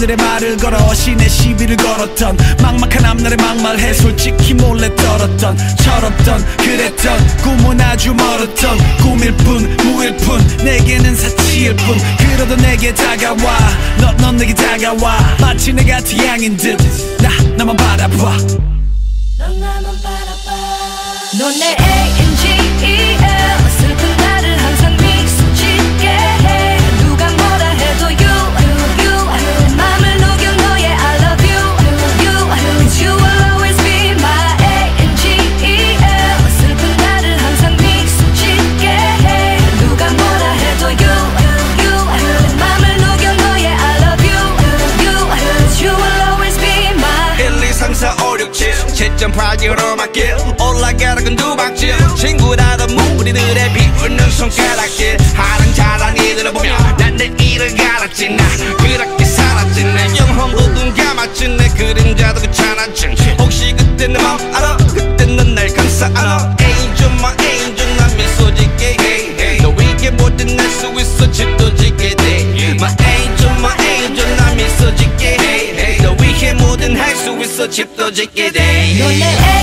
하늘에 말을 걸어 신의 시비를 걸었던 막막한 앞날에 막말해 솔직히 몰래 떨었던 철없던 그랬던 꿈은 아주 멀었던 꿈일 뿐 무일 뿐 내게는 사치일 뿐 그러도 내게 다가와 넌 내게 다가와 마치 내가 태양인 듯 나만 바라봐 넌 나만 바라봐 넌 내 ANGEL 슬픈 나를 항상 미소 짓게 해 누가 뭐라 해도 you 내 맘을 녹여 너의 I love you 'Cause you will always be my ANGEL 슬픈 나를 항상 미소 짓게 해 누가 뭐라 해도 you 내 맘을 녹여 너의 I love you 'Cause you will always be my 1, 2, 3, 4, 5, 6, 7 7.8기로 막길 올라가락은 두 박질 친구라던 무리들의 비웃는 손가락질 하는 자랑이들을 보며 난 내 일을 갈았지 나 그렇게 살았지 내 영혼도 눈 감았지 내 그림자도 귀찮았지 혹시 그때 내 맘 알아 그때 넌 날 감싸 안아 Angel my angel 난 미소 짓게 해 너 위에 뭐든 날 수 있어 집도 짓게 돼 My angel 난 미소 짓게 해 너 위에 뭐든 할 수 있어 집도 짓게 돼 넌 내